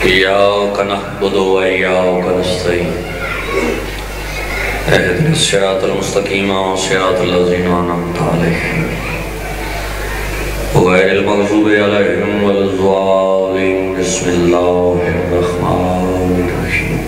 إياك نعبد وإياك نستعين اهدنا الصراط المستقيم صراط الذين أنعمت عليهم غير المغضوب عليهم ولا الضالين بسم الله الرحمن الرحيم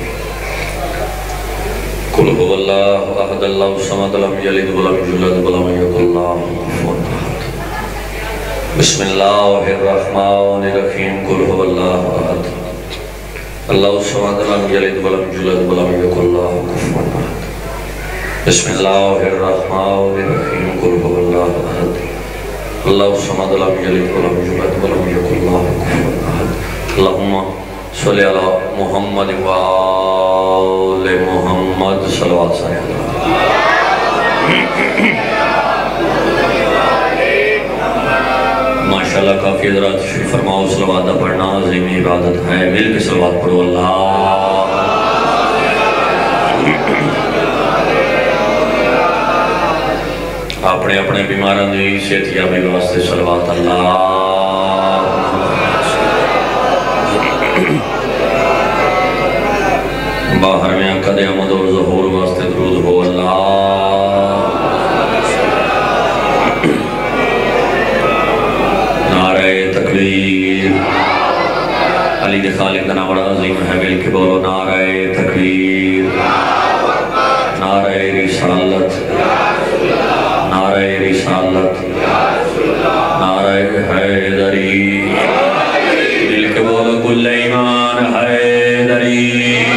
قل هو الله أحد الله الصمد لم يلد ولم يولد ولم يكن له كفوا أحد بسم الله الرحمن الرحيم قل هو الله أحد الله الصمد لم يلد ولم يولد ولم يكن له كفوا أحد بسم الله الرحمن الرحيم قل هو الله أحد الله الصمد لم يلد ولم يولد ولم يكن له كفوا أحد اللهم صل على محمد وآل محمد صلوات عليه ماشاءاللہ کافی حضرات تشریف فرماؤ صلوات پڑھنا عظیم عبادت ہے مل کے صلوات پڑھو اللہ اپنے اپنے بیماران دی صحت یابی واسطے صلوات اللہ باہر میں عقد احمد اور ظہور واسطے درود ہو اللہ نعرہ تکبیر علی دے خالق کا نام بڑا عظیم ہے مل کے بولو نعرہ تکبیر نعرہ رسالت نعرہ رسالت نعرہ حیدری مل کے بولو کل ایمان حیدری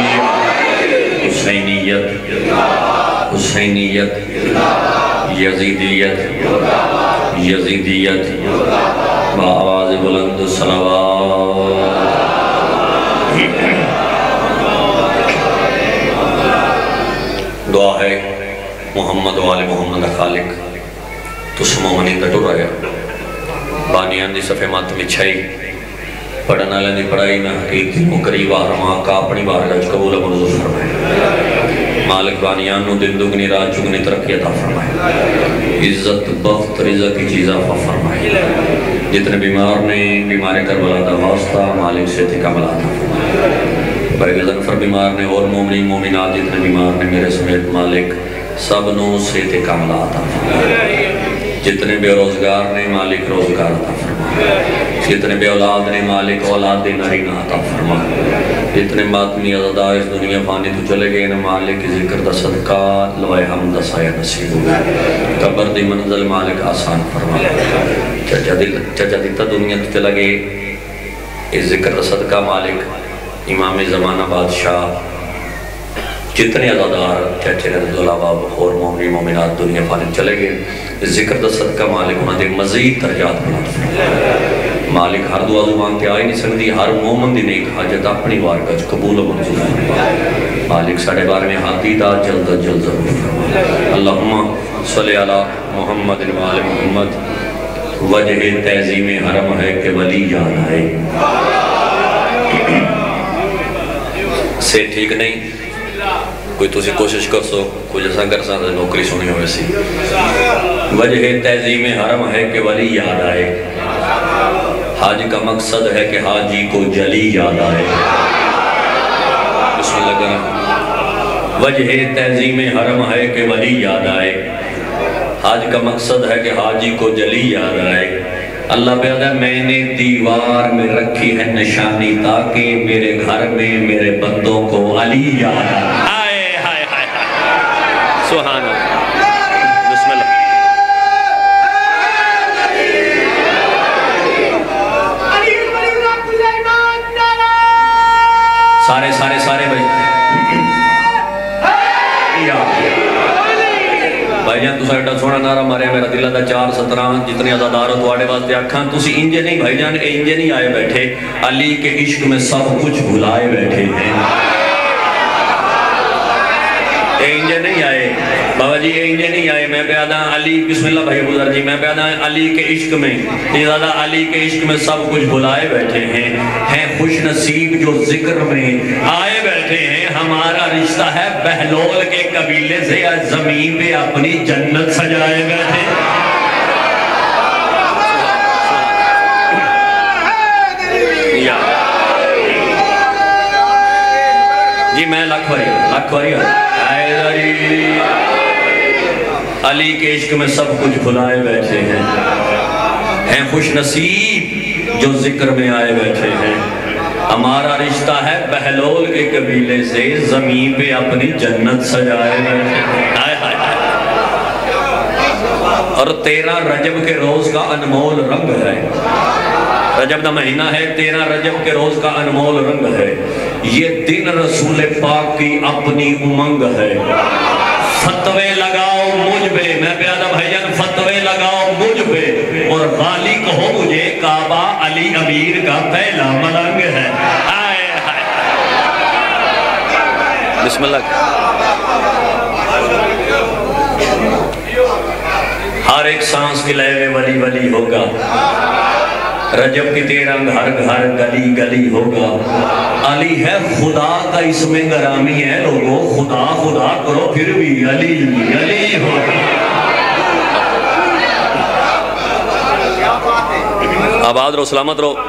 حسینیت حسینیت یزیدیت یزیدیت بآواز بلند صلوات دعا ہے محمد والے محمد خالق تو سمو منی تٹو رہا ہے بانیان دی صفحے مات مچھائی پڑھنا لینی پڑھائی میں حقیق دلوں قریب آرما کا اپنی بارگاہ قبول منظور فرمائے مالک بانیان نو دن دگنی رات چگنی ترقی عطا فرمائے عزت بخت رضا کی چیز آفا فرمائے جتنے بیمار نے بیمار کربلا دا واسطہ مالک سے تکا ملا عطا فرمائے برگ ظنفر بیمار نے اور مومنی مومنات جتنے بیمار نے میرے سمیت مالک سب نو سے تکا ملا عطا فرمائے جتنے بے روزگار نے مالک روزگار عطا فرمائے جتنے بے اولاد نے مالک اولاد نارینہ عطا فرمائے جتنے ماتمی عزدہ اس دنیا پانی تو چلے گئے نا مالک ذکر دا صدقہ لوائے حمد سایہ نصیب ہوئے قبر دی منزل مالک آسان فرمائے چچا دیتا دنیا تو چلا گئے اس ذکر دا صدقہ مالک امام زمانہ بادشاہ جتنے عزادار چچے رضی اللہ باب اور مومنی مومنات دنیا پانی چلے گئے اس ذکر دا صدقہ مالک انہوں نے مزید ترجات بنا مالک ہر دعا مانگتے آئی نہیں سکتی ہر مومن دی نیک حاجت اپنی وارگاہ قبول و منظور مالک ساڑھے بار میں حادی دا جلد جلد ضرور اللہم صلی علی محمد وآل محمد وجہ تہذیم حرم ہے کہ ولی یاد آئے سے ٹھیک نہیں کوئی تو سی کوشش کر سو کوئی جیسا کر سا نوکری سنی ہوئے سی وجہ تہذیم حرم ہے کہ ولی یاد آئے حاج کا مقصد ہے کہ حاجی کو جلی یاد آئے بسم اللہ کرنا وجہ تہذیم حرم ہے کہ ولی یاد آئے حاج کا مقصد ہے کہ حاجی کو جلی یاد آئے اللہ بیادہ میں نے دیوار میں رکھی ہے نشانی تاکہ میرے گھر میں میرے بندوں کو علی یاد آئے سبحان اللہ بسم اللہ سارے سارے سارے بھائی بھائی جان تو ساڑھا سونا نارا مارے میرا دلہ دا 4-17 جتنی عزادار ہو تو آڑے واسطے اکھاں تو سی انجے نہیں بھائی جان اے انجے نہیں آئے بیٹھے علی کے عشق میں سب کچھ بھلائے بیٹھے ہیں اے انجے نہیں آئے بابا جی اے انجے نہیں آئے میں پیادا علی بسم اللہ بھائی بزر جی میں پیادا علی کے عشق میں زیادہ علی کے عشق میں سب کچھ بھلائے بیٹھے ہیں خوش نصیب جو ذکر میں آئے بیٹھے ہیں ہمارا رشتہ ہے بہلول کے قبیلے سے زمین پہ اپنی جنت سجائے بیٹھے میں لاکھ واری حیدری علی کے عشق میں سب کچھ بھلائے بیٹھے ہیں خوش نصیب جو ذکر میں آئے بیٹھے ہیں. ہمارا رشتہ ہے بہلول کے قبیلے سے زمین پہ اپنی جنت سجائے بیٹھے ہیں. اور 13 رجب کے روز کا انمول رنگ ہے. رجب دا مہینہ ہے، 13 رجب کے روز کا انمول رنگ ہے. یہ دن رسول پاک کی اپنی امنگ ہے. فتوے لگاؤ مجھ پہ، میں پیارا بھائیان فتوے لگاؤ مجھ پہ، اور غالی کہو مجھے کعبہ علی امیر کا پہلا ملنگ ہے. آئے آئے بسم اللہ. ہر ایک سانس کی لے میں ولی ولی ہوگا. رجب کی 13 گھر گھر گلی گلی ہوگا. علی ہے خدا کا اسم گرامی ہے لوگوں، خدا خدا کرو پھر بھی علی علی ہوگا. آباد رو، سلامت رو.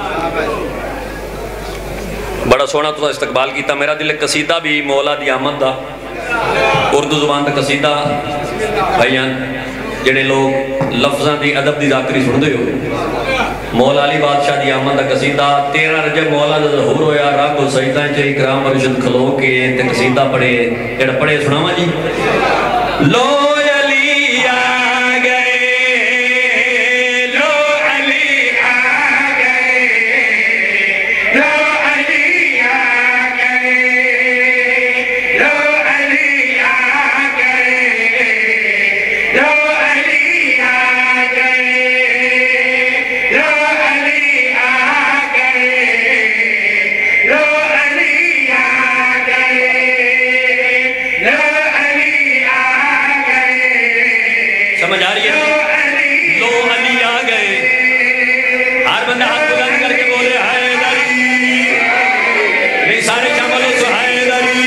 بڑا سونا تو استقبال کیتا. میرا دل قصیدہ بھی مولا دی آمد دا اردو زبان دا قصیدہ بھائیان جڑے لوگ لفظاں دی ادب دی ذاکری سن دے ہو. مولا علی بادشاہ دی آمد دا قصیدہ 13 رجب مولا دا ظہور ہویا. راگ و سجدہ چاہی اکرام ارشد کھلو کے تے قصیدہ پڑھے جڑا پڑھے سناما جی. لو علی آ گئے، لو علی آ گئے، لو علی آ گئے، لو علی آ گئے، لو علی آ گئے، لو علی آ گئے، لو علی آ گئے، لو علی آ گئے. سمجھ آ رہی ہے؟ لو علی آ گئے. ہر بندہ ہاتھ بلند کر کے بولے حیدری. نہیں سارے شامل ہو تو حیدری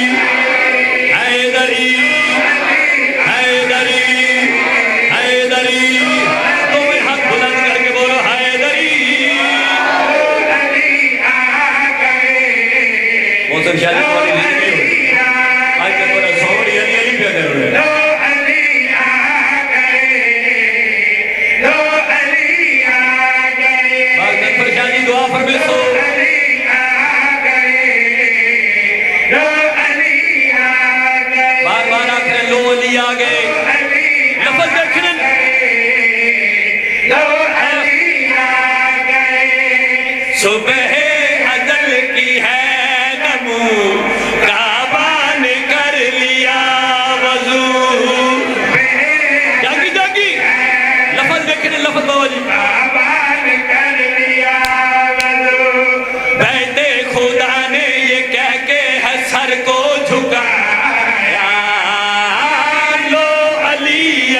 حیدری حیدری حیدری. تو میں ہاتھ بلند کر کے بولو حیدری. موسم شاہد والی زندگی ہو آج تک بڑا سوڑی علی علی پہ کر رہے ہیں. دعا فرمائے سو بار بار آخر لو علی آ گئے. لفظ دیکھنے صبح ازل کی ہے نمو کعبہ نے کر لیا وضو. جاگی جاگی لفظ دیکھنے لفظ بابا جی. بیٹے خدا نے یہ کہہ کے ہے سر کو جھکایا لو علی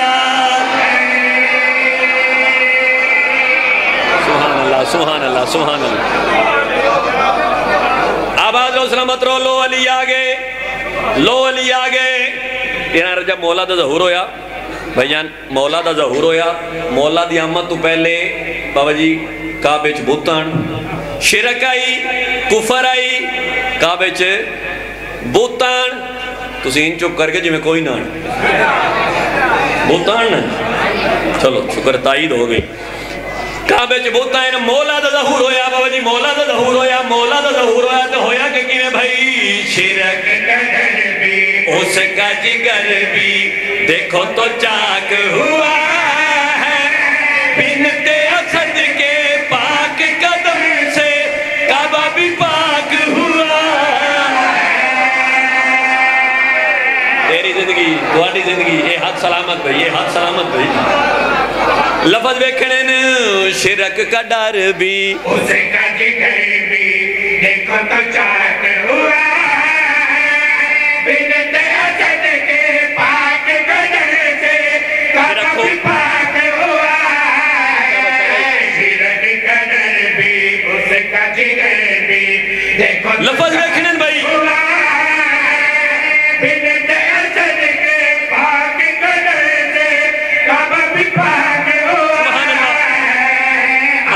سبحان اللہ سبحان اللہ سبحان اللہ. آباد و سلامت رو. لو علی آگے، لو علی آگے. یہاں رجب مولا دا ظہور ہویا بھائیان. مولا دا ظہور ہویا. مولا دی آمد تو پہلے بابا جی کعبے چ بوتان شرک آئی، کفر آئی. کعبے چ بوتان تسین چپ کر کے جی میں کوئی نہ بوتان نا. چلو شکر تائید ہو گئی. کعبے چ بوتان مولا دا ظہور ہویا بابا جی. مولا دا ظہور ہویا. مولا دا ظہور ہویا تو ہویا کہ کیویں بھائی شرک گھر بھی اس کا جگر بھی دیکھو تو چاک ہوا ہے. بنت اسد کے پاک قدم سے کعبہ بھی پاک ہوا. تیری زندگی تہاڈی زندگی یہ ہاتھ سلامت بھائی، یہ ہاتھ سلامت بھائی. لفظ ویکھنے شرک کا ڈر بھی اس کا جگر بھی دیکھو تو چاک ہوا. بنت اسد کے پاک قدم سے کعبہ بھی پاک ہوا. لفظ دیکھنے بھائی.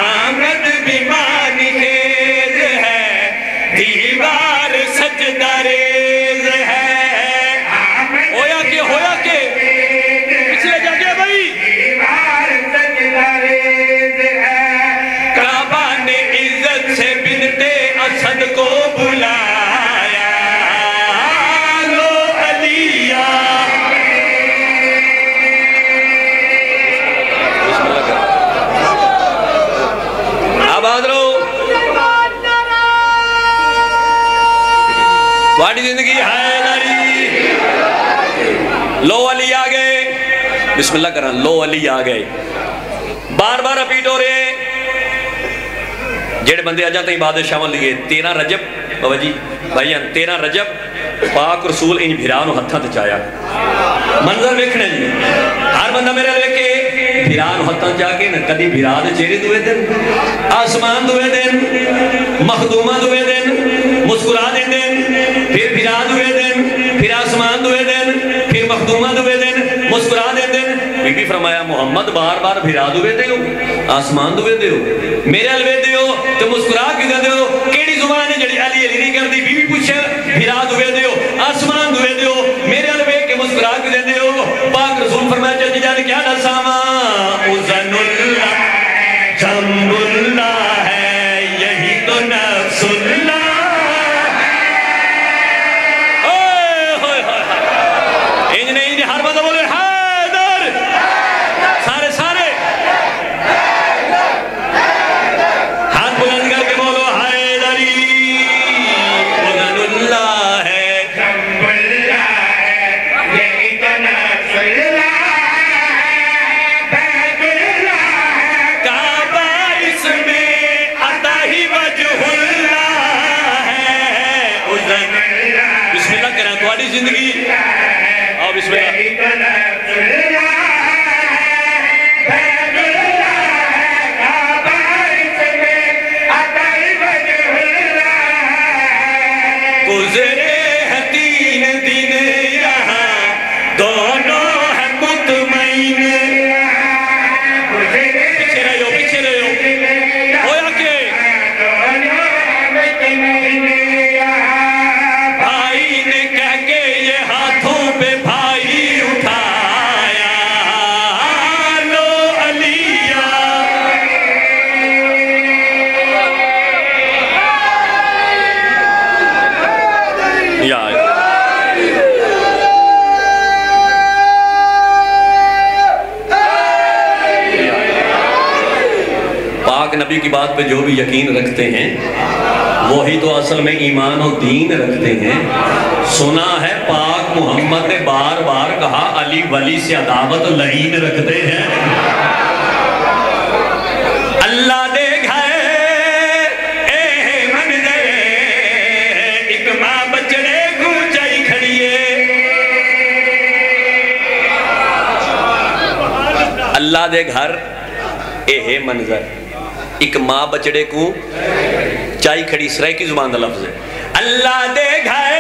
آمد بھی مانی خیز ہے دیوار سجدہ رے سے بنتے اسد کو بلایا لو علیہ آباد رہو تھوڑی زندگی حیدری لو علی آگئے بسم اللہ کرنا لو علی آگئے بار بار اپیٹ ہو رہے ہیں جیڑے بندے آ جاتے ہیں بادشاہ ون لیے 13 رجب بابا جی بھائیان 13 رجب پاک رسول ان بھیرانو ہتھاں تچایا منظر ویکھنے جی ہر بندہ میرے لے کے بھیرانو ہتھاں چاہ کے کدی بھیران چہرے دوئے دن آسمان دوئے دن مخدومہ دوئے دن مسکرا دے دن پھر بھیران دوئے دن پھر آسمان دوئے دن پھر مخدومہ دوئے دن مسکرا دے دن بی بی فرمایا محمد بار بار بھیرا دوئے دے ہو آسمان دوئے دے ہو میرے الوے دے ہو تو مسکرا کی دے ہو کیڑی زبان ہے جڑی علی علی نہیں کر دی بی بی پوچھے بھیرا دوئے دے ہو آسمان دوئے دے ہو میرے الوے کے مسکرا کی دے ہو پاک رسول فرمایا چل جانے کیا نہ ساما اذن اللہ جنب اللہ ہے یہی تو نفس اللہ زندگی آؤ بسم اللہ گزرے ہیں 3 دن یہاں دونوں ہیں مطمئن پیچھے رہے ہو ہویا کہ بھائی نے کہہ کے یہ ہاتھوں پہ بھائی اٹھایا لو علیہ یا پاک نبی کی بات پہ جو بھی یقین رکھتے ہیں وہی تو اصل میں ایمان و دین رکھتے ہیں سنا ہے پاک محمد نے بار بار کہا علی ولی سے عداوت لعین رکھتے ہیں اللہ دے گھر اے منظر ایک ماں بچڑے کو چاہی کھڑیے اللہ دے گھر اے منظر ایک ماں بچڑے کو چاہی کھڑی سرائے کی زبان دا لفظ ہے اللہ دے گھر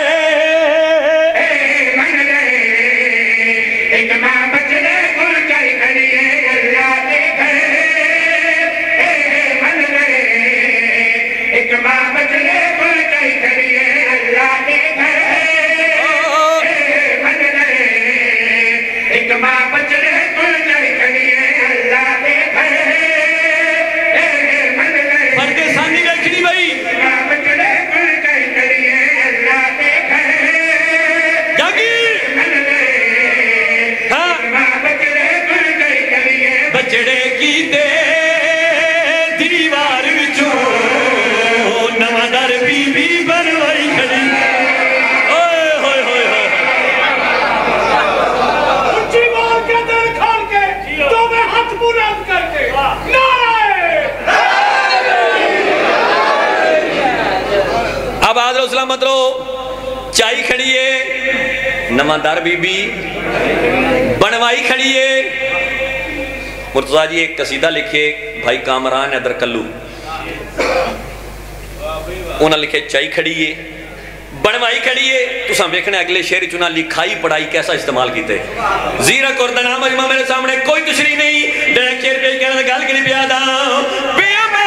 ایک ماں بچڑے کو چاہی کھڑی ہے اللہ دے گھر ایک ماں بچڑے کو چاہی کھڑی ہے اللہ دے گھر ایک ماں بچڑے کو چاہی کھڑی ہے اللہ دے گھر پردے سانی گلچنی بھائی بچڑے کی دے دیوار وچوں نواں در بی بی بنوائی کھڑی اوئے ہوئے ہوئے ہوئے اچھی بات کے دل کھال کے تو میں ہاتھ بلند کر کے نعرہ اب آدھر سلامت رہو چائی کھڑی ہے نواں در بی بی بنوائی کھڑی ہے مرتضیٰ جی ایک قصیدہ لکھے بھائی کامران ادھر کلو انہاں لکھے چائی کھڑی ہے بنوائی کھڑی ہے تو ساں بیکھنے اگلے شہر چنا لکھائی پڑھائی کیسا استعمال کیتے زیرک اور دنام اجمہ میرے سامنے کوئی تشریح نہیں ڈائریکٹ شہر پیش کرنے گال کے لیے پیادا پیا میں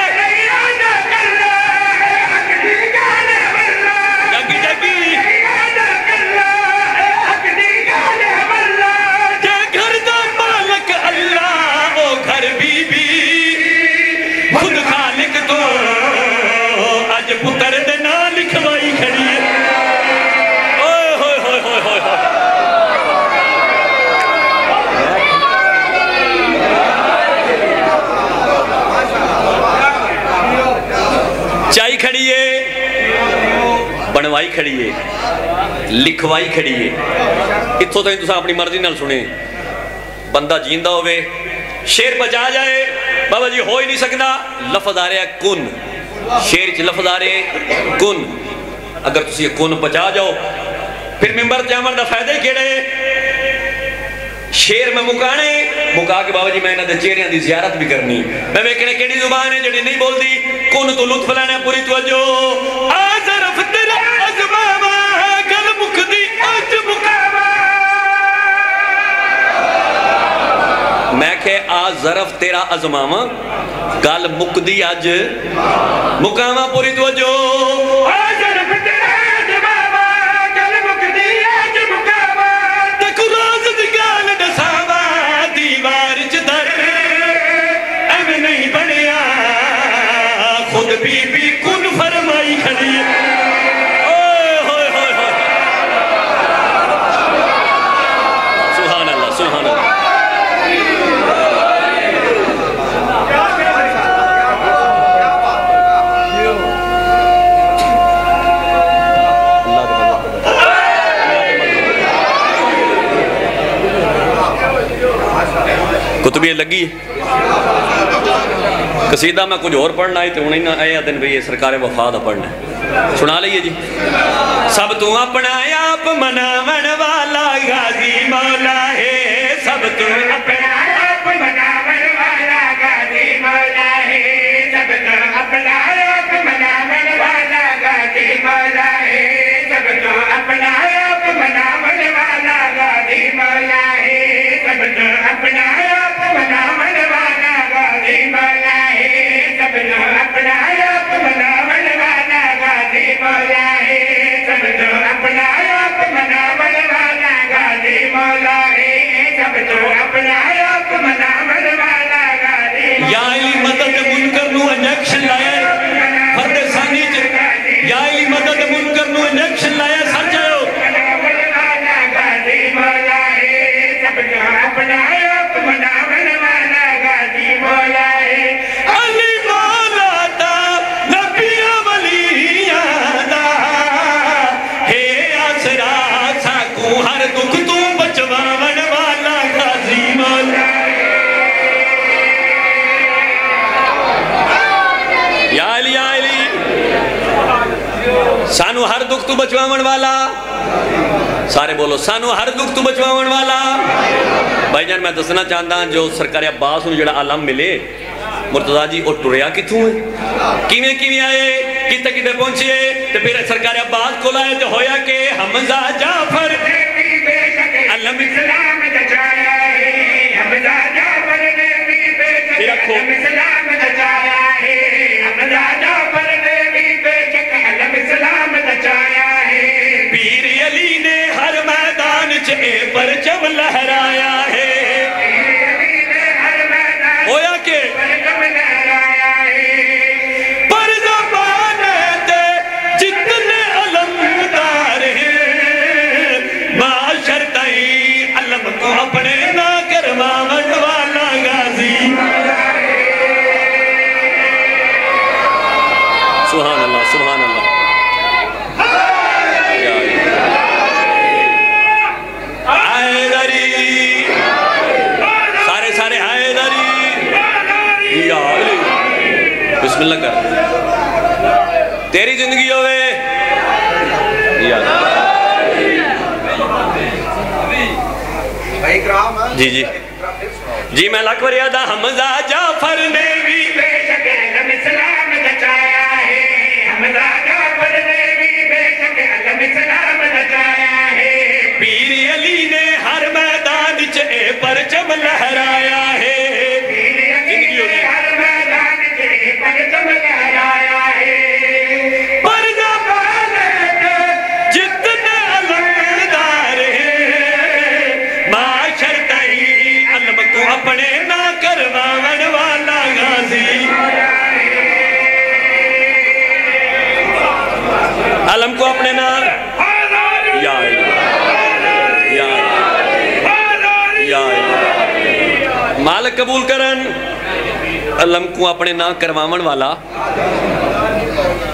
چائی کھڑی ہے بنوائی کھڑی ہے لکھوائی کھڑی ہے اتھو تائیں تساں اپنی مرضی نال سنے بندہ جیندہ ہوئے شیر بچا جائے بابا جی ہو ہی نہیں سکتا لفظ آ رہا ہے کن شیر چ لفظ آ رہے کن اگر تسی کن بچا جاؤ پھر ممبر جامن دا فائدہ ہی کیڑے شیر میں مکا کے بابا جی میں انہاں دے چہریاں دی زیارت بھی کرنی میں ویکھنے کیڑی زبان ہے جڑی نہیں بول دی کن تو لطف لینا پوری توجہ آزرف تیرا ازماما گل مکدی اج مکاما میں کہ آزرف تیرا ازماما گل مکدی اج مکاما پوری توجہ آزرف تیرا ازماما گل مکدی اج مکاما تکو راز دی گال دساوا دیوار چ در ایم نہیں بنیا خود بی بی کن فرمائی کھڑی سبحان اللہ سبحان اللہ کتبی لگی قصیدہ میں کچھ اور پڑھنا ہے تو انہیں نہ آیا دن بھی یہ سرکار وفاد پڑھنا ہے سنا لئیے جی سب تو اپنا آپ مناون والا غازی مولا ہے سب تو اپنا آپ مناون والا غازی مولا ہے سب تو اپنا آپ مناون والا غازی مولا ہے سب تو اپنا آپ مناون والا غازی مولا ہے سب تو اپنا آپ مناون والا غازی مولا ہے سب تو اپنا آپ مناون والا غازی مولا ہے سب تو اپنا آپ مناون والا غازی مولا ہے سب تو اپنا آپ مناون والا غازی یا علی مدد منکر نو انجیکشن لایا فرد ثانی یا علی مدد منکر نو انجیکشن لایا سر جاؤ غازی مولا ہے سب تو اپنا آپ مناون والا غازی مولا ہے علی مولا دا نبیاں ولیاں دا ہے آسرا ساکو ہر دکھ تو بچواون والا غازی مولا یا علی سانو ہر دکھ تو بچواون والا سارے بولو سانو ہر دکھ تو بچواون والا بھائی جان میں دسنا چاہتا ہوں جو سرکار عباس انہوں جڑا علم ملے مرتضیٰ جی اور ٹریا کتوں ہے کیویں آئے کتے کتے پہنچے تو پھر سرکار عباس کو لائے تو ہویا کہ حمزہ جعفر علم اسلام دچایا ہے حمزہ جعفر نے بھی بے شک علم اسلام دچایا ہے حمزہ جعفر نے بھی بے شک علم اسلام دچایا ہے پیر علی نے ہر میدان چے پرچم لہرایا ہے ہویا کہ پر زمانے دے جتنے علمدار ہیں معاشر تائی علم کو اپنے نہ کرواون والا غازی سبحان اللہ سبحان اللہ بسم اللہ کر تیری زندگی ہوئے جی جی جی میں لکھور یادہ حمزہ جعفر نے بھی بے شک علم اسلام دچایا ہے حمزہ جعفر نے بھی بے شک علم اسلام دچایا ہے پیر علی نے ہر میدان چے پرچم لہرایا ہے جتنے علمدار ہیں معاشر تائی علم کو اپنے نہ کرواون والا غازی علم کو اپنے نہ یا مالک قبول کرن علم کو اپنے نہ کرواون والا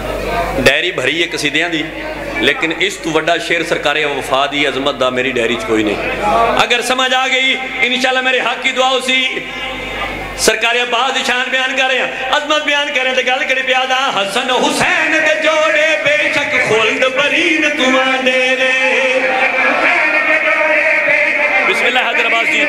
ڈائری بھری ہے قصیدیاں دی، لیکن اس تو وڈا شعر سرکار وفا دی عظمت دا میری ڈائری کوئی نہیں۔ اگر سمجھ آ گئی انشاءاللہ میرے حق کی دعا اسی سرکار عباس دی شان بیان کر رہے ہیں، عظمت بیان کر رہے ہیں، تے گل کری پیادا حسن حسین دے جوڑے بے شک خلد برین تمہاں دے رے۔ بسم اللہ حضر عباس جی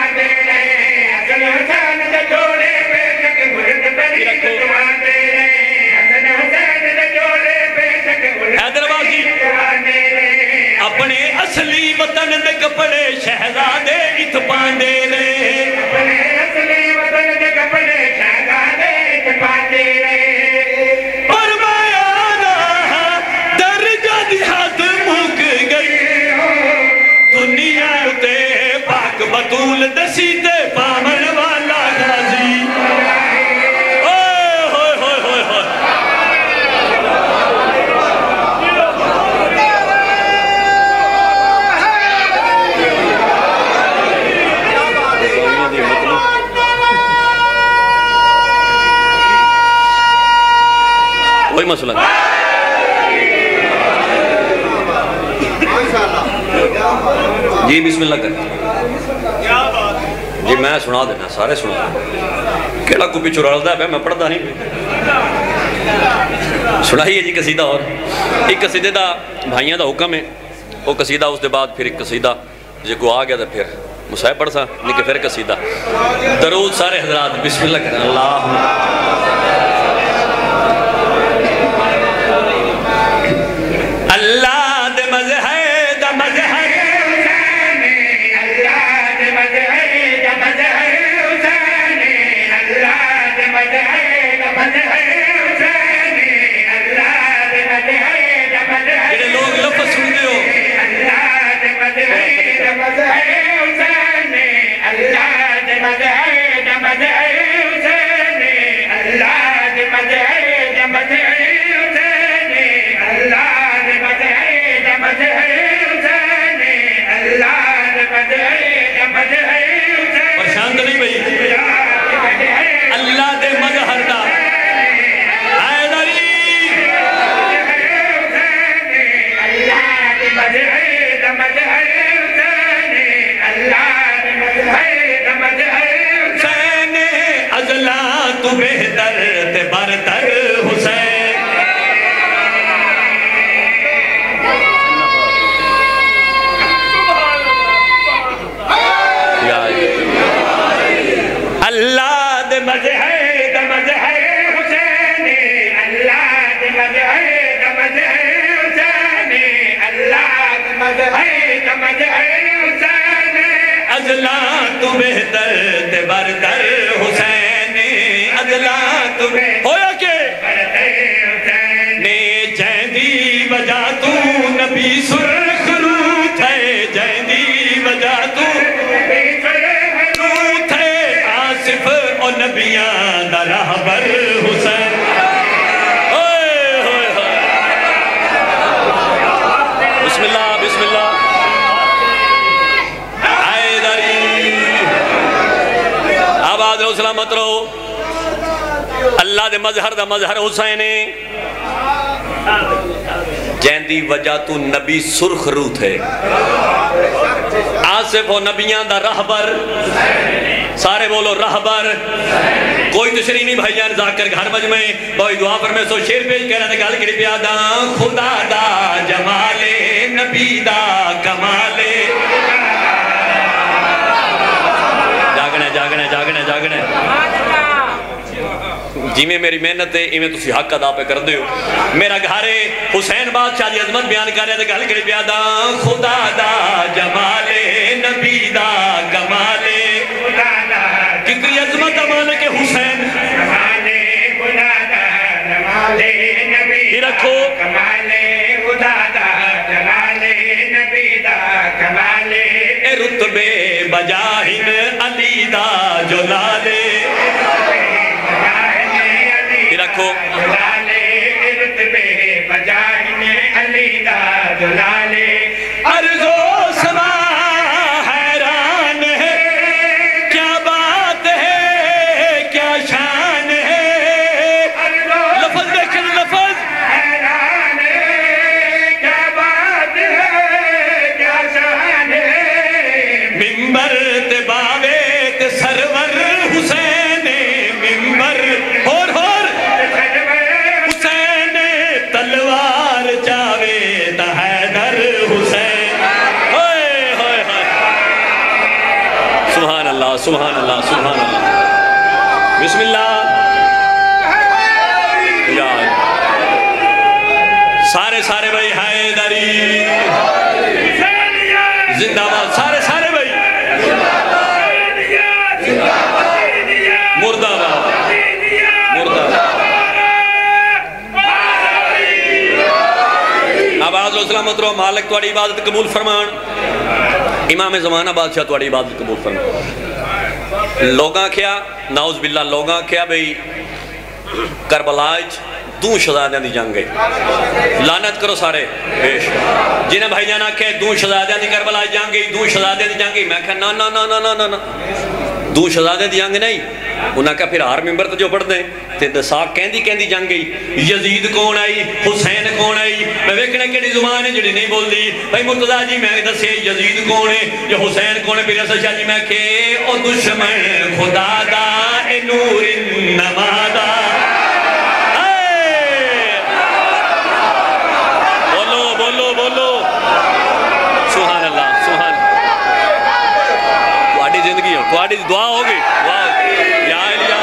حیدر عباس جی اپنے اصلی وطن دے کپڑے شہزادے ات پاندے رے، اپنے اصلی وطن دے کپڑے شہزادے ات پاندے رے، فرمایا نا درجہ دی حد مک گئی دنیا تے پاک بطول دسی تے پامن والا غازی۔ کوئی مسئلہ نہیں جی، بسم اللہ کریں جی، میں سنا دینا، سارے سنا دینا، کیڑا کو پیچھو رڑ دا ہے میں پڑھتا نہیں سنائیے جی قصیدہ۔ اور ایک قصیدہ دا بھائیاں دا حکم ہے، وہ قصیدہ اس دے بعد پھر ایک قصیدہ جے کو آ گیا تھا پھر مصاحب پڑھ سا نہیں کہ پھر قصیدہ درود سارے حضرات بسم اللہ کریں۔ اللہ دے مظہر دا مظہر حسین، اللہ دے مظہر دا مظہر حسین، اللہ دے مظہر دا مظہر حسین، اللہ دے مظہر دا مظہر، جنہیں لوگ لفظ سنتے ہو، اللہ دے مظہر دا مظہر حسین، اللہ دے مظہر دا مظہر حسین، اللہ دے مظہر دا مظہر پرشانت نہیں بھئی اللہ دے مظہر دا حیدری، اللہ دے مظہر دا مظہر حسین، اللہ دے مظہر دا مظہر حسین، ازلا تو بہتر تے برتر حسین۔ اللہ دے مظہر دا مظہر حسین، اللہ دے مظہر دا مظہر حسین، اللہ دے مظہر دا مظہر حسین، ازلا تو بہتر تے برتر حسین، ازلا تو ہویا کہ نے جیندی وجہ تو نبی سرخ روت ہے، جیندی وجہ تو نبیاں دا رہبر حسین۔ بسم اللہ بسم اللہ حیدری آباد رہو سلامت رہو۔ اللہ دے مظہر دا مظہر حسین، جیندی وجہ تو نبی سرخ روت ہے، آصف و نبیاں دا رہبر، سارے بولو رہبر، کوئی تشریح نہیں بھائی جان ذاکر گھر مجمع بھائی دعا پر میں سو شیر پیش کہہ رہا تھا گال کری پیادا خدا دا جمالے نبی دا کمالے، جاگنے جاگنے جاگنے جاگنے جی میں میری محنت ہے ایمیں تسی حق ادا پہ کر دیو۔ میرا گھارے حسین بادشاہ دی عظمت بیان کر رہے تھے گل کری پیادا خدا دا جمالے نبی دا کمالے، کتنی عظمت امان کے حسین ہی رکھو اے رتبے بجاہن علی دا جلالے، ہی رکھو اے رتبے بجاہن علی دا جلالے، عرض و سما حیران ہے کیا بات ہے کیا شان ہے، لفظ دیکھیں لفظ سبحان اللہ سبحان اللہ بسم اللہ یا سارے سارے بھائی حیدری زندہ باد سارے سارے بھائی مردہ باد مردہ آباد و سلامت رو مالک توڑی عبادت قبول فرمان امام زمانہ بادشاہ توڑی عبادت قبول فرمان لوگاں کیا نعوذ باللہ لوگاں کیا بھئی کربلائچ دوں شہزادیاں دی جنگ گئی لعنت کرو سارے بیش جنہیں بھائی جانا کہ دوں شہزادیاں دی کربلائچ جنگ گئی دوں شہزادیاں دی جنگ گئی میں کہا نا نا نا نا نا نا دوں شہزادیاں دی جنگ نہیں انہاں کہا پھر ہار ممبر تو جو پڑھ دیں تے دساق کہندی جنگ گئی یزید کون آئی حسین کون آئی میں ویکھنے کیڑی زبان ہے جڑی نہیں بول دی بھائی مرتضیٰ جی میں دسے یزید کون ہے یا حسین کون ہے پھر اسا شاہ جی میں کہ او دشمن خدا دا اے نور نمادا بولو بولو سبحان اللہ سبحان تواڈی زندگی ہو تواڈی دعا ہوگی یا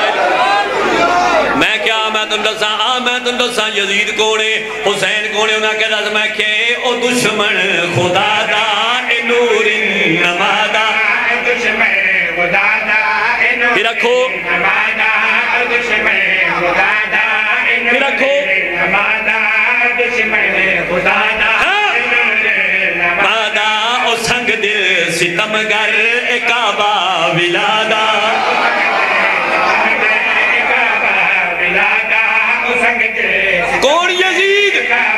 میں کیا میں تن دساں یزید کونے حسین کونے انہاں کہ دس میں کہ او دشمن خدا دا اے نور نمادا دشمن خدا دا اے نور نمادا دشمن خدا دا اے نور نمادا دشمن خدا دا نمادا او سنگ دل ستمگر اے کعبہ ولادا کون یزید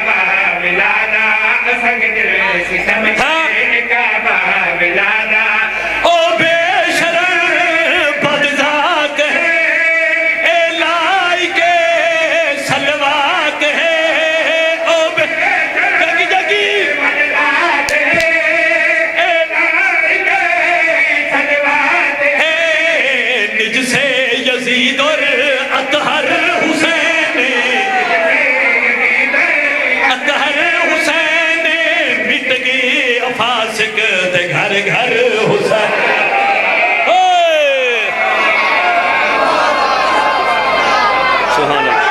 او بے شرم بدذات ہے اے لائق سلوات ہے او بے جگی جگی بدذات ہے اے لائق سلوات ہے نج سے یزید اور اطہر فاسق تے گھر گھر حسین سبحان اللہ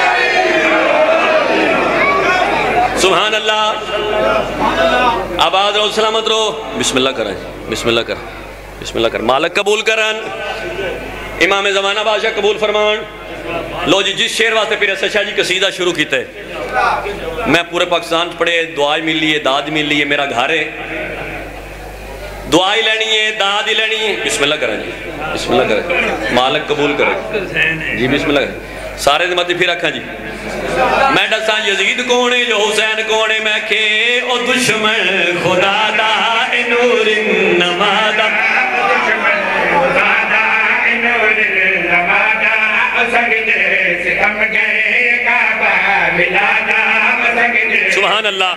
سبحان اللہ آباد رو سلامت رو بسم اللہ کریں بسم اللہ کریں بسم اللہ کریں مالک قبول کرن امام زمانہ بادشاہ قبول فرمان لو جی جس شیر واسطے پھر ایسا شاہ جی قصیدہ شروع کیتے میں پورے پاکستان پڑھے دعائی ملی ہے داد ملی ہے میرا گھر ہے دعائی لینی ہے داد ہی لینی ہے بسم اللہ کریں جی بسم اللہ کریں مالک قبول کریں جی بسم اللہ کریں سارے دماغی پھر رکھا جی میں ڈساں یزید کونے جو حسین کونے میں کہ او دشمن خدا دا اے نور نمادا دشمن خدا دا اے نور نمادا سبحان اللہ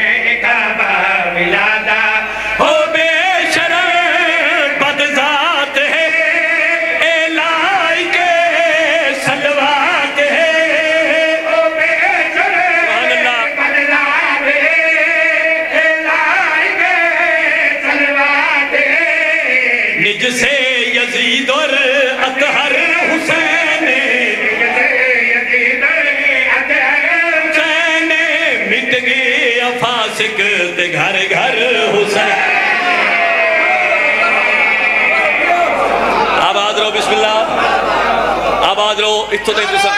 او بے شرم بدذات ہے اے لائق سلوات ہے او بے شرم بدذات ہے اے لائق سلوات ہے نج سے یزید اور اطہر حسین فاسق تے گھر گھر حسین آباد رو بسم اللہ آباد رو اتھو تے انتسان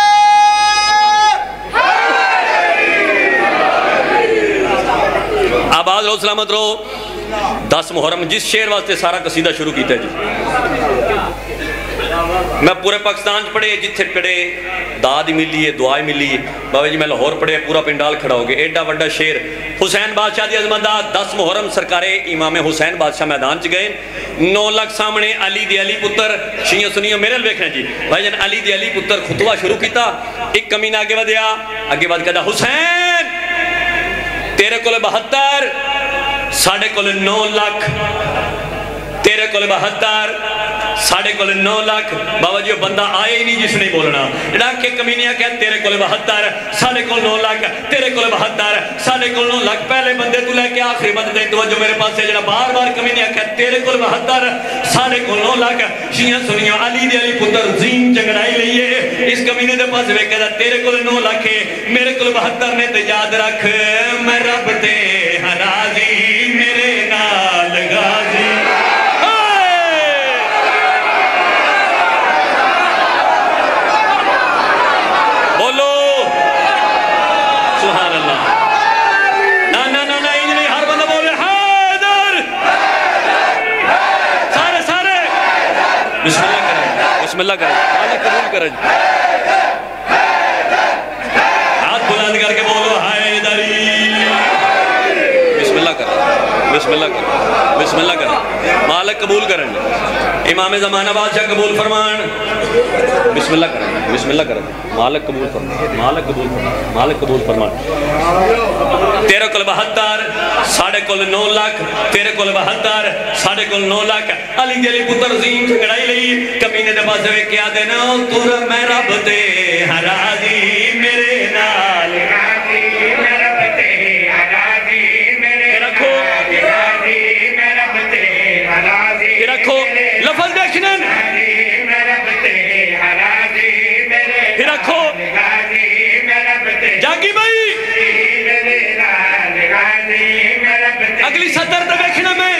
آباد رو سلامت رو 10 محرم جس شیر واسطے سارا قصیدہ شروع کیتا ہے جی میں پورے پاکستان پڑھے جتھے پڑھے داد ملی ہے دعائی ملی ہے بابا جی میں لاہور پڑھے پورا پنڈال کھڑا ہو گئے ایڈا وڈا شیر حسین بادشاہ دی عظمت 10 محرم سرکار امام حسین بادشاہ میدان چ گئے 9 لاکھ سامنے علی دی علی پتر شیعہ سنیوں میرے ویکھنا جی بھائی جان علی دی علی پتر خطبہ شروع کیتا ایک کمینہ آگے ودیا آگے ود کہتا حسین تیرے کول 72 ساڑھے کول 9 لاکھ تیرے کول 72 ساڑھے کل 9 لاکھ بابا جی بندہ آئے ہی نہیں جس نے بولنا ڈاکے کمینیا کہتے تیرے کل 72 ساڑھے کل 9 لاکھ تیرے کل 72 ساڑھے کل 9 لاکھ پہلے بندے تو لے کے آخری بندے دیں توجہ میرے پاس سے جنہ بار بار کمینیا کہتے تیرے کل 72 ساڑھے کل 9 لاکھ شیعہ سنیوں علی دی علی پتر زین جنگڑائی لئیے اس کمینے دے پاس وے کہتا تیرے کل 9 لاکھ میرے کل 72 نے تے یاد رکھ میں رب تے راضی میرے نال غازی بولو سبحان اللہ نا انجلی ہر بندہ بولے حیدر سارے بسم اللہ کریں اللہ قبول کریں ہاتھ بلند کر کے بولو حیدری بسم اللہ کریں بسم اللہ کریں مالک قبول کریں امام زمانہ بادشاہ قبول فرمان بسم اللہ کریں مالک قبول فرمان تیرے کل 72 ساڑھے کل 9 لاکھ تیرے کل 72 ساڑھے کل 9 لاکھ علی دی علی پتر زین جھگڑائی لئی کمینے دے پاس وے کیا دینا تور میں رب تے راضی میرے نال راضی میں رب تے راضی میرے رکھو راضی میں رب تے راضی رکھو لفظ دیکھنا میں رب تے راضی میرے پھر رکھو جاگی بھائی اگلی سطر تے بیکھنا میں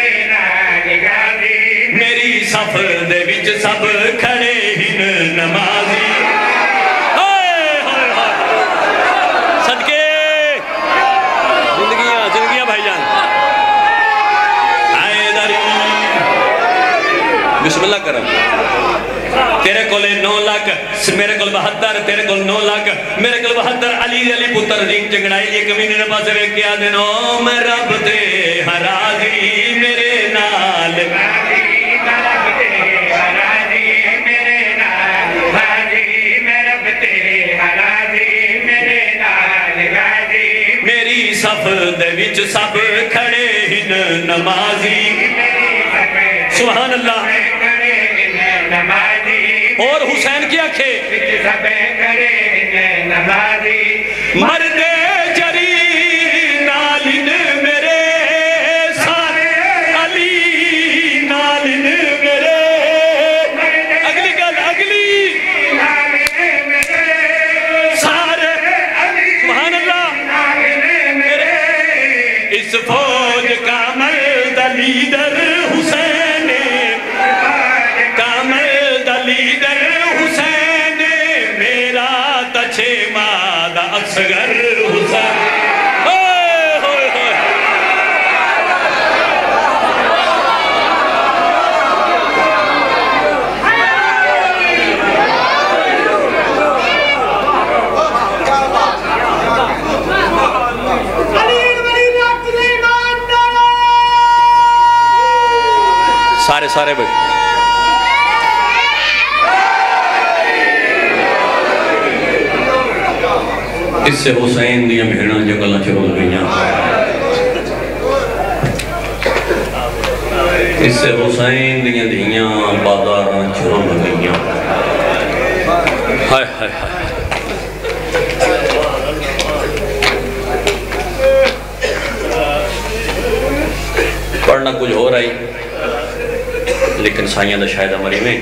میری صف دے وچ سب کھڑے ہن نمازی صدقے زندگیاں بھائی جان حیدری بسم اللہ کرم تیرے کول 9 لاکھ میرے کول 72 تیرے کول 9 لاکھ میرے کول 72 علی علی پتر دین جنگڑائی یہ کمینے نے پاس وے کیا دینو میں رب تے راضی میرے نال میری صف دے وچ سب کھڑے ہن نمازی سبحان اللہ اور حسین کیا کھے مرد جری نالن میرے سارے علی نالن میرے اگلی گل اگلی سارے سبحان اللہ میرے اس فوج کا مرد لیڈر حسین لیڈر حسین میرا تچھے مادہ اصغر حسین سارے بھائی اس سے حسین دیا بھیڑاں جگلہ چھوڑ گئیاں اس سے حسین دیا دیاں بازاراں چھوڑ گئیاں ہائے ہائے ہائے پڑھنا کچھ ہو رہا ہی لیکن سائیاں دا شاید ہماری میں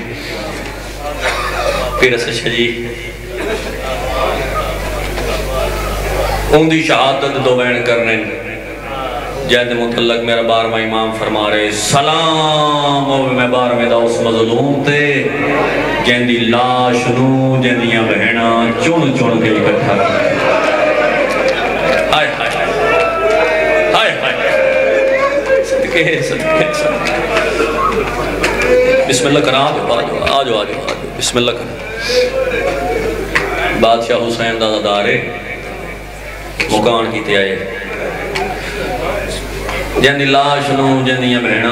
پھر اسے شجی ان دی شہادت دو بین کرنے جہد متعلق میرا 12واں امام فرما رہے سلام میں 12ویں دا اس مظلوم تے جہن دی لاش نو جہن دیاں بہناں چون چون کے اکٹھا کرنے ہائے ہائے ہائے ہائے صدقے بسم اللہ کرنا آجو بسم اللہ کرنا بادشاہ حسین دا دارے مکان کی آئے جن دی لاش نو جن دیاں بہنا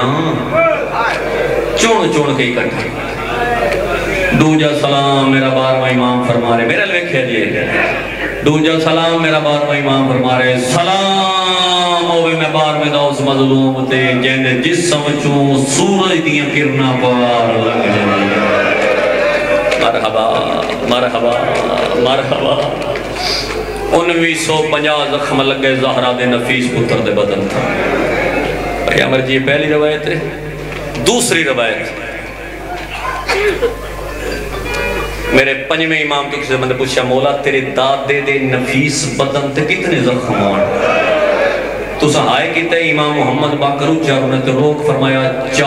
چون کے اکٹھا دوجا سلام میرا 12واں امام فرما رہے میرے لکھے جی دوجہ سلام میرا بار میں امام فرما رہے سلام ہوئے میں بار میں دا اس مظلوم تے جیندے جسم چوں سورج دیاں کرنا پار لگ جائے مرحبا مرحبا مرحبا 1950 زخم لگے زہرا دے نفیس پتر دے بدن تھا پیغمبر جی پہلی روایت ہے دوسری روایت میرے پنجویں امام تو کسی بندے پوچھا مولا تیرے دادے دے نفیس بدن تے کتنے زخم آن تو سہائے کیتے امام محمد باقر اچھا نے تو روک فرمایا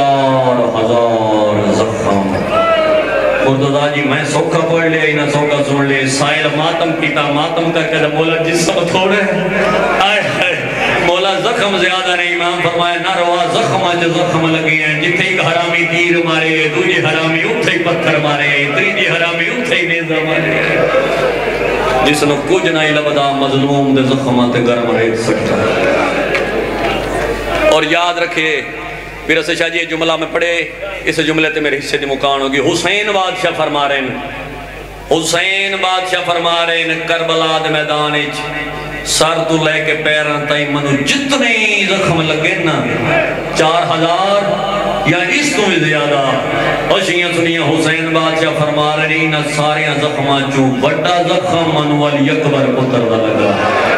4000 زخم مرتضیٰ جی میں سوکھا پڑھ لے نہ سوکھا سن لے سائل ماتم کیتا ماتم کر کے مولا جسم تھوڑے آئے مولا زخم زیادہ نہیں امام فرمایا نہ روا زخم آج زخم لگے ہیں جتھے ایک حرامی تیر مارے دوجی حرامی اتھے ہی پتھر مارے تریجی حرامی اتھے ہی نیزہ مارے جس نے کچھ نہیں لبدا مظلوم دے زخمات گرم رہ سکتا اور یاد رکھے پھر اسے شاہ جی جملہ میں پڑھے اس جملے تے میرے حصے دی مکان ہوگی حسین بادشاہ فرما رہے ہیں حسین بادشاہ فرما رہے ہیں کربلا دے میدان سر تو لے کے پیران تائی منو جتنے زخم لگے نا 4000 یا اس تو بھی زیادہ اشیاں سنیاں حسین بادشاہ فرما رہے ہیں نا ساریاں زخماں چوں بڑا زخم منو والی اکبر پتر دا لگا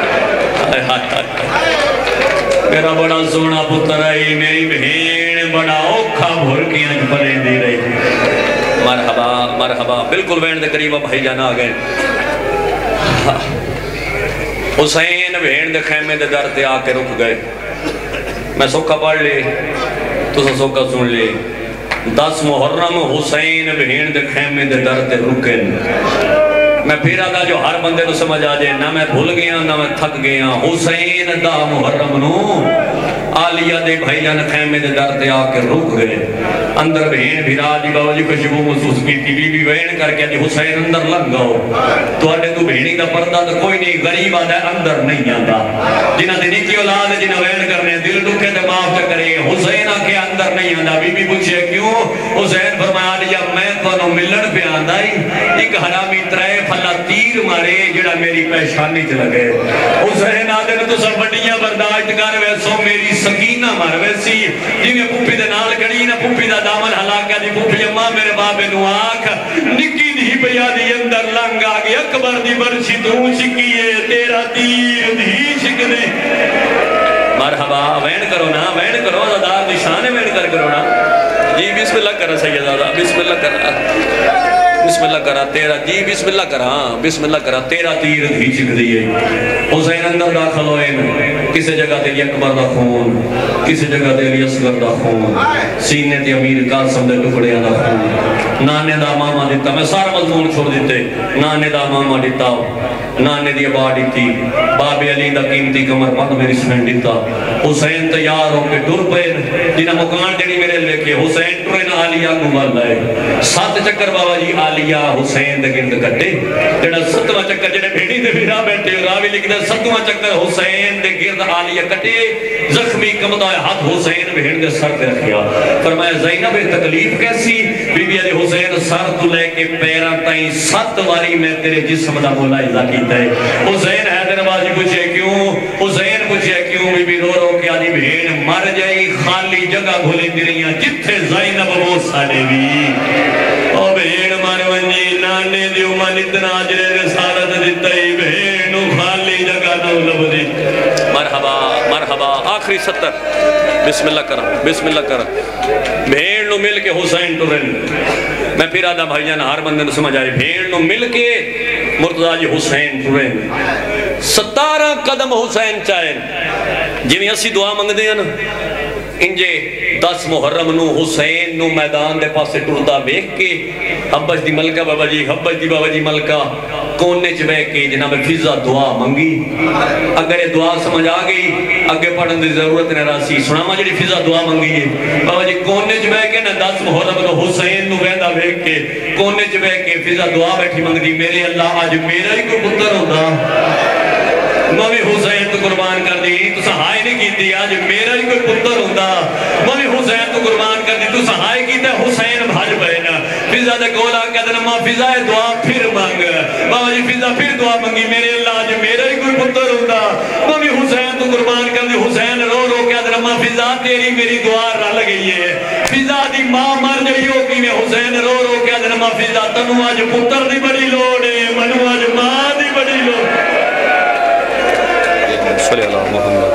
میرا بڑا سونا پتر آئی میری بہین بڑا اوکھا بھرکیاں پلے دی رہی مرحبا مرحبا بالکل وین دے قریبہ بھائی جانا آگئے حسین بہین دے خیمے دے در تے آکے رک گئے میں سوکھا پڑھ لے تو سوکھا سن لے 10 محرم حسین بہین دے خیمے دے در تے رکن میں پھر آدھا جو ہر بندے تو سمجھ آجے نہ میں بھول گیا نہ میں تھک گیا حسین دا محرم نو آلیہ دے بھائی جان خیمے دے در تے آکے رک گئے اندر بہین بھیرا جی بابا جی خوشبو محسوس کی تھی بی بی بہین کر کے جی حسین اندر لگ گاؤ تو آٹے تو بہینی دا پردہ تو کوئی نہیں غریب آدھا اندر نہیں آتا جنہ دے نیکی اولاد جنہ بہین کرنے دل دکھے تے معاف کرے حسین آکے اندر نہیں آتا بی بی پوچھے کیوں حسین فرمایا آلیہ میں تو ملن پہ آندہ ایک حرامی ترائے پھلا تیر مارے جڑا میری پیشانی چ لگے حسین آدھے نے تو سب بڑیاں برداشت کر ویسو میری سکینہ مار ویسی جی میں پوپی دے نال کڑی نہ پوپی دا دامن ہلاکہ دی پوپی اممہ میرے بابے نو آکھ نکی دی بیا دی اندر لنگ آگے اکبر دی برشی تو شکیے تیرا تیر دی شک دے مرحبا وین کرو نا وین کرو زدار نشانے وین کرو نا جی بسم اللہ کرا سیدہ بسم اللہ کرا بسم اللہ کرا تیرا جی بسم اللہ کرا بسم اللہ کرا تیرا تیر دھی چک دیئے حسین اندر داخل ہوئے کسی جگہ تیری اکبر دا خون کسی جگہ تیری اصغر دا خون سینے تے امیر قاسم دے ٹکڑے دا خون نانے دا ماما دیتا میں سارا مضمون چھوڑ دیتے نانے دا ماما دیتا نانے دی ابا دیتی باب علی دا قیمتی کمر پاک میری سمین دیتا حسین تیار ہو کے ٹر پہ جنہ مکان دینی میرے لے کے حسین ٹرین آلیہ کو مر لائے 7 چکر بابا جی آلیہ حسین دے گرد کٹے جنہ 7واں چکر جنہ بھیڑی دے بھیڑا بیٹھے راوی لکھتے 7واں چکر حسین دے گرد آلیہ کٹے زخمی کمدہ ہاتھ حسین بھیڑ دے سر دے رکھیا فرمایا زینب تکلیف کیسی بی بی علی حسین سر تو لے کے پیران تائیں 7 واری میں تیرے جسم دا مولا ازا کیتا ہے حسین حیدر بازی پوچھے کیوں حسین پوچھے کیوں بی بی رو رو کے آدھی بھیڑ مر جائی خالی جگہ بھولے دیریاں جتھے زینب وہ ساڑے بھی او بھیڑ مر ونجی نانے دیو من اتنا عجرے رسالت دیتا ہی بھیڑ نو خالی جگہ نو لب دی مرحبا مرحبا آخری 70 بسم اللہ کرا بسم اللہ کرا بھیڑ نو مل کے حسین ٹرن میں پھر آدھا بھائی جانا ہر بندے نے سمجھ آئے بھیڑ نو مل کے مرتضیٰ جی حسین ٹرن 17 قدم حسین چاہیں جی میں اسی دعا منگ دیا نا انجے 10 محرم نو حسین نو میدان دے پاسے ٹردا بیک کے حبش دی ملکہ بابا جی حبش دی بابا جی ملکہ کونے چ بیک کے جناب فضا دعا منگی اگر یہ دعا سمجھ آ گئی اگے پڑھن دی ضرورت نہ راسی سنا ما جڑی فضا دعا منگی ہے بابا جی کونے چ بیک کے نا 10 محرم نو حسین نو ویندا بیک کے کونے چ بیک کے فضا دعا بیٹھی منگدی میرے اللہ اج میرا ہی کوئی پتر ہوندا میں بھی حسین تو قربان کر دی تو سہائے نہیں کی دی آج میرا ہی کوئی پتر ہوتا میں بھی حسین تو قربان کر دی تو سہائے کی دی حسین بھاج بینا فضا دے گولا کہتے ہیں ماں فضا دعا پھر مانگ بابا جی فضا پھر دعا مانگی میرے اللہ آج میرا ہی کوئی پتر ہوتا میں بھی حسین تو قربان کر دی حسین رو رو کہتے ہیں ماں فضا تیری میری دعا رل گئی ہے فضا دی ماں مر گئی ہوگی میں حسین رو رو کہتے ہیں ماں فضا تنو آج پتر دی بڑی لوڑ ہے منو آج ماں دی بڑی لوڑ صلی اللہ محمد